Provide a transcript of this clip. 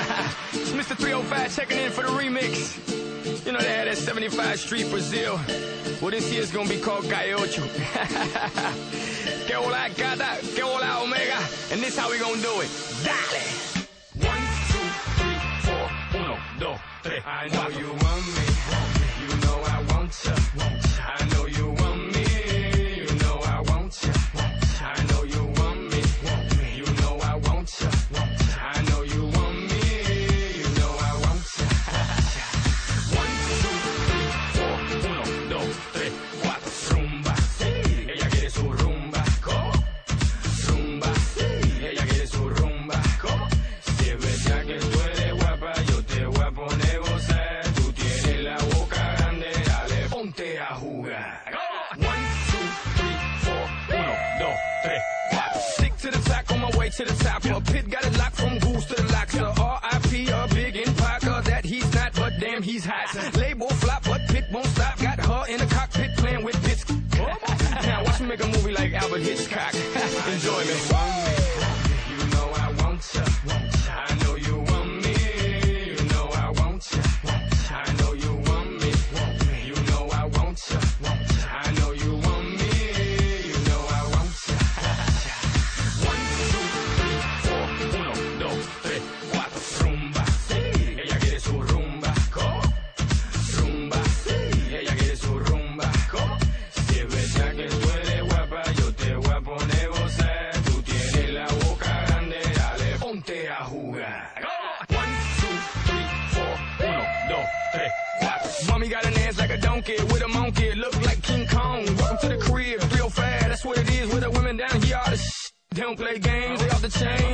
It's Mr. 305 checking in for the remix. You know they had that 75 Street Brazil. Well, this year's gonna be called Calle Ocho. Que hola gata, que hola omega. And this how we gonna do it. Dale! 1, 2, 3, 4, 1, 2, 3. I know you want me. You know I want you. I know you want me. You know I want you. I know you want me. You know I want you. I know you want me. You know I want you. 1, 2, 3, 4, 1, 2, 3, 4. Rumba, ella quiere su rumba. Rumba, ella quiere su rumba. Si es verdad que tú eres guapa, yo te voy a poner gozar. Tú tienes la boca grande, dale, ponte a jugar. 1, 2, 3, 4, 1, 2, 3, 4. Stick to the track on my way to the top. A pit got it locked from goose to the locks. The R.I.P. a big in Parker that he's not, but damn he's hot. Label flop, but pit won't stop. Got her in the cockpit playing with bits. Now watch me make a movie like Albert Hitchcock. Enjoy me. You know I want you. I know you want me. You know I want you. I know you want me. You know I want you. I know you want me. You know I want you. 1, 2, 3, 4, 1, 2, 3, 4. Rumba, ella quiere su rumba. Rumba, ella quiere su rumba. Si es verdad que tú eres guapa, yo te voy a poner gozar. Tú tienes la boca grande, dale, ponte a jugar. 1, 2, 3, 4, 1, 2, 3, 4. Mommy got an ass like a donkey with a monkey, look like King Kong. Welcome to the crib, 305, that's what it is with the women down here. All the shit. They don't play games, they off the chain.